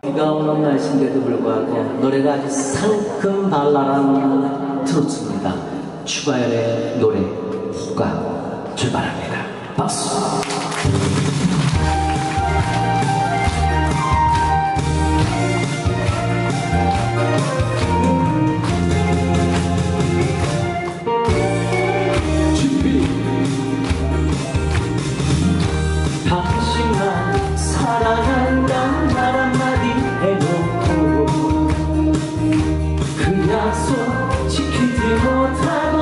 비가 오는 날씨인데도 불구하고 노래가 아주 상큼 발랄한 트로트입니다. 추가열의 노래 후가 출발합니다. 박수! 당신만 사랑한다는 말 한마디 해놓고 그 약속 지키지 못하고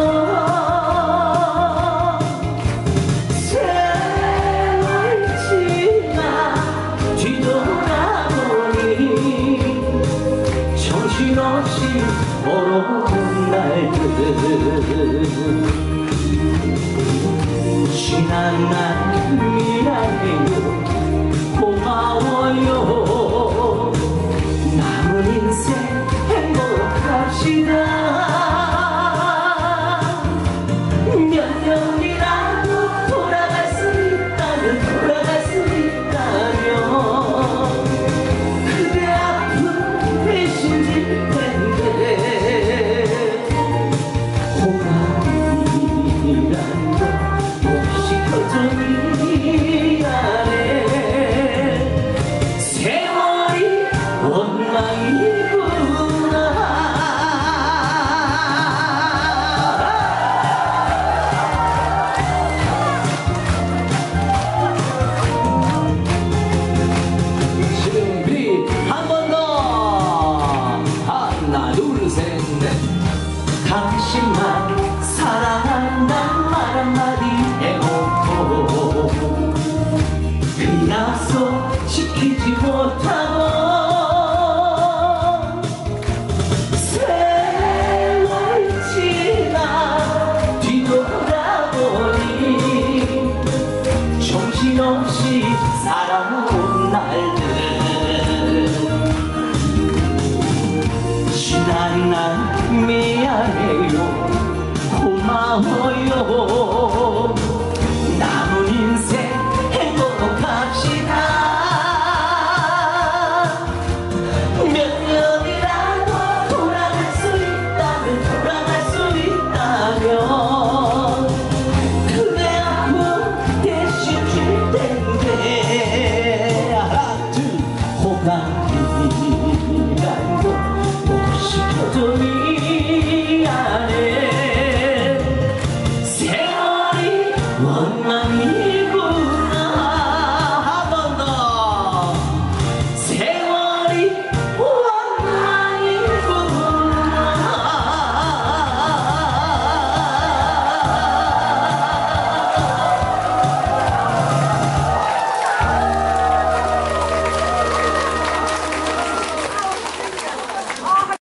세월 지나 뒤돌아보니 정신없이 멀어온 날들 지난 날 미안해요 고마워요 남은 인생 행복합시다 몇 년이라도 돌아갈 수 있다면 그대 아픔 대신 질 텐데 호감이란 세월이 원망이구나 준비 한 번 더 하나 둘 셋 넷 당신만 사랑한단 말 한마디 해놓고 그 약속 지키지 못하고 세월 지나 뒤돌아보니 정신없이 살아온 날들 지난 날 미안해요 고마워요